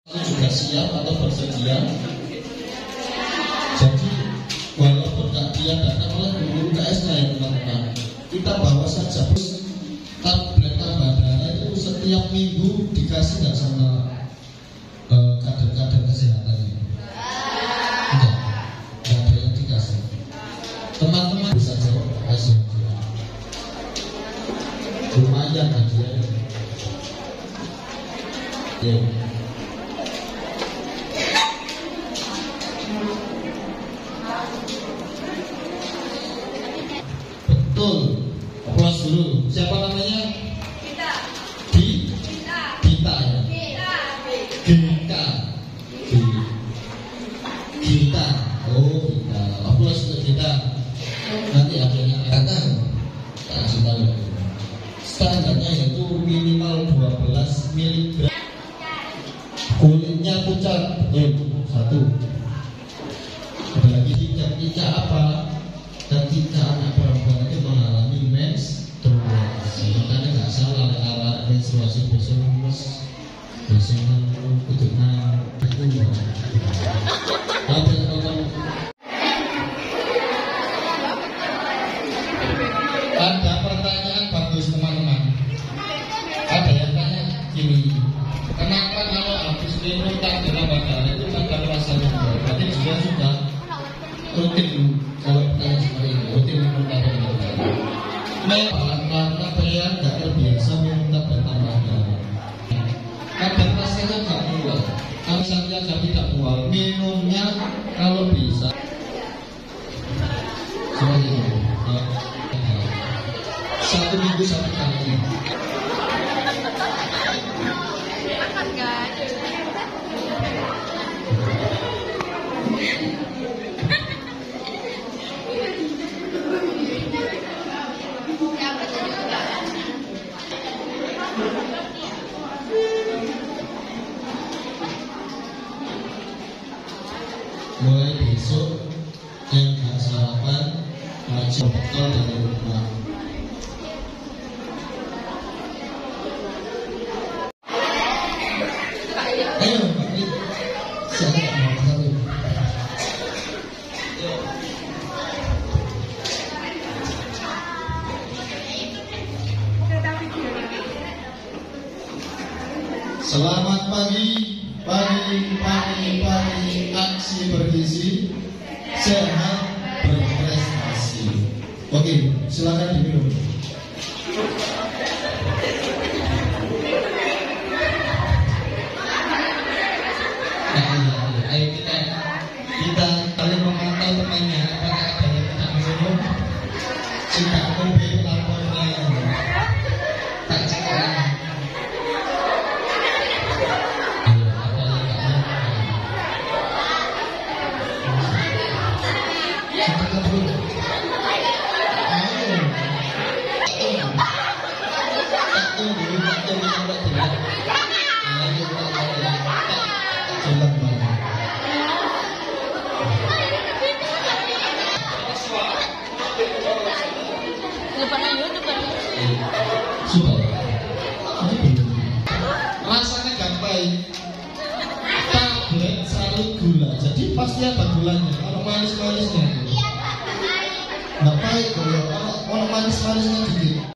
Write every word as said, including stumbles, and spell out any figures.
Juga siap atau bersedia. Jadi walaupun tak diadakan oleh guru U K S ya teman-teman, kita bawa saja tablet tambah darah itu setiap minggu dikasih nggak sama uh, kader-kader kesehatan ini? Enggak, enggak ada yang dikasih. Teman-teman bisa jawab hasil lumayan hadiahnya. Ya. Betul. Aplaus dulu. Siapa namanya? Kita. Di. Kita. Kita ya. Kita. Kita. Di. Kita. Oh kita. Aplaus untuk kita. Nanti akhirnya kata kasih tahu. Standarnya yaitu minimal dua belas miligram. Kulitnya pucat. Betul. Satu. Ada lagi cicak-cicak apa? Ketika anak perempuan itu mengalami menstruasi, makanya nggak salah arah menstruasi besok mas, besok itu nah itu. Tapi kalau ada pertanyaan bagus teman-teman, ada yang tanya gini, kenapa kalau habis minum tak dalam badan itu ada rasa lupa? Berarti dia sudah rutin. Kalau tanya seperti ini, rutin minum tablet tambah darah. Memang karena pria tidak terbiasa minum tablet tambah darah. Kadang rasanya nggak mual. Kalau saja tidak mual, minumnya kalau bisa seperti ini. Satu minggu satu kali. Mulai besok yang nggak sarapan ngaji bekal dari rumah. Ayo, siapa yang mau satu? Selamat pagi, pagi, pagi, pagi, aksi bergizi, sehat berprestasi. Oke, silakan diminum. Nah, ayo kita kita saling memantau temannya, apakah ada yang tidak minum? Jika mobil lapornya tak cekal. Sudah. Rasanya gampang. Tablet selalu gula, jadi pasti ada gulanya. Kalau manis-manisnya, nggak pahit kalau kalau manis-manisnya dikit.